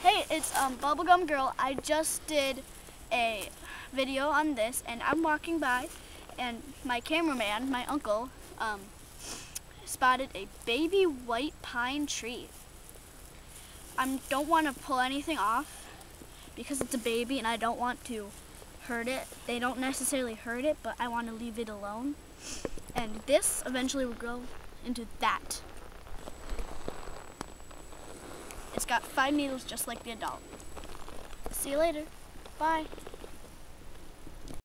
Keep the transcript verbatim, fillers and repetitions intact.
Hey, it's um, Bubblegum Girl. I just did a video on this, and I'm walking by, and my cameraman, my uncle, um, spotted a baby white pine tree. I don't want to pull anything off because it's a baby, and I don't want to hurt it. They don't necessarily hurt it, but I want to leave it alone. And this eventually will grow into that. It's got five needles just like the adult. See you later. Bye.